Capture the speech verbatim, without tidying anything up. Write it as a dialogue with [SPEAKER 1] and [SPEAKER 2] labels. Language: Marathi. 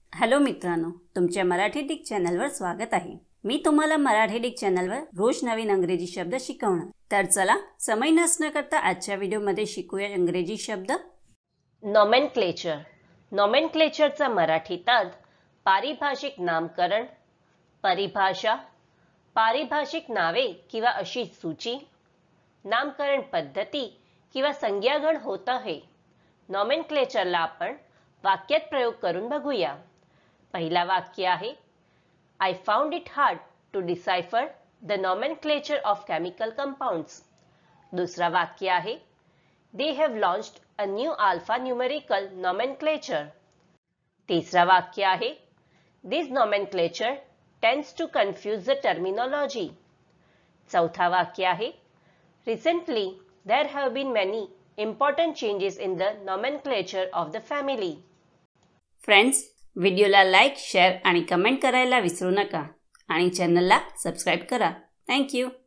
[SPEAKER 1] हॅलो मित्रांनो, तुमच्या मराठी डिक्ट चॅनलवर स्वागत आहे। मी तुम्हाला मराठी डिक्ट चॅनलवर रोज नवीन इंग्रजी शब्द शिकवणार। तर चला समय नष्ट न करता आजच्या व्हिडिओमध्ये शिकूया इंग्रजी शब्द।
[SPEAKER 2] नॉमेनक्लेचर। नॉमेनक्लेचरचा मराठीत अर्थ पारिभाषिक नामकरण, परिभाषा, पारिभाषिक नावे किंवा अशी सूची, नामकरण पद्धती किंवा संज्ञागण होत आहे। नॉमेनक्लेचरला आपण वाक्यात प्रयोग करून बघूया। पहिला वाक्य आहे, I found it hard to decipher the nomenclature of chemical compounds. दुसरा वाक्य आहे, They have launched a new alphanumerical nomenclature. तिसरा वाक्य आहे, This nomenclature tends to confuse the terminology. चौथा वाक्य आहे, Recently, there have been many important changes in the nomenclature of the family.
[SPEAKER 1] Friends, व्हिडिओला लाईक, शेअर आणि कमेंट करायला विसरू नका आणि चॅनलला सबस्क्राइब करा। Thank you.